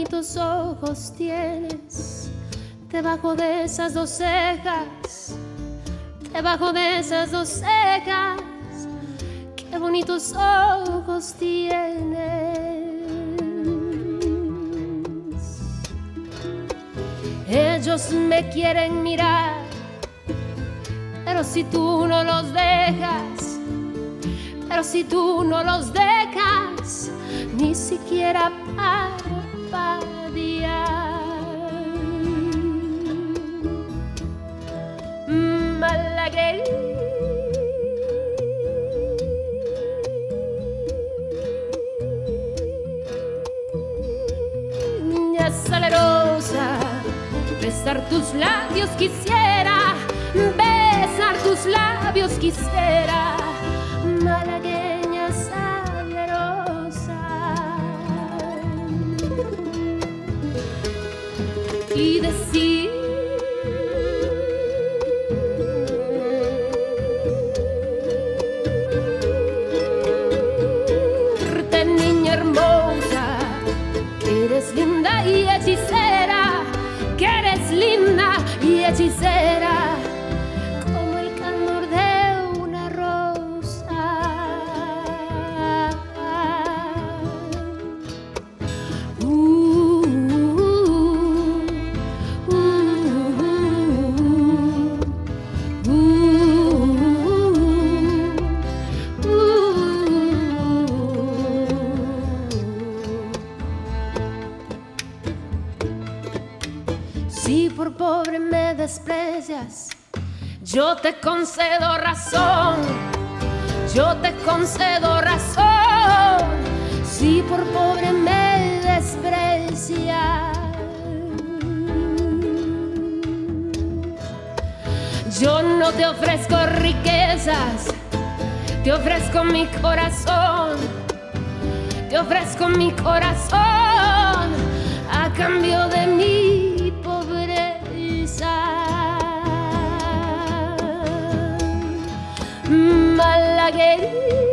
bonitos ojos tienes debajo de esas dos cejas, debajo de esas dos cejas. Qué bonitos ojos tienes. Ellos me quieren mirar, pero si tú no los dejas, pero si tú no los dejas, ni siquiera parpadear. Malagueña salerosa, besar tus labios quisiera, besar tus labios quisiera. Malagueña salerosa, y decirte, niña hermosa, que eres linda y hechicera, que eres linda y hechicera, como el candor de una rosa. Si por pobre me desprecias, yo te concedo razón, yo te concedo razón. Si por pobre me desprecias, yo no te ofrezco riquezas, te ofrezco mi corazón, te ofrezco mi corazón a cambio de mi pobreza. Malagueña